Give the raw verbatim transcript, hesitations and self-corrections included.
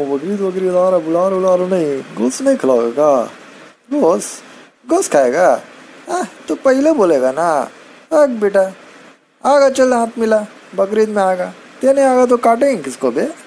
बकरीद वकरीद आ रहा, बुला रहा बुला रहा नहीं, गोश्त नहीं खिलाओगा? गोश्त गोश्त खाएगा? हाँ तो पहले बोलेगा ना। अग बेटा आगा, चल हाथ मिला, बकरीद में आगा, तेने आगा तो काटेंगे किसको बे।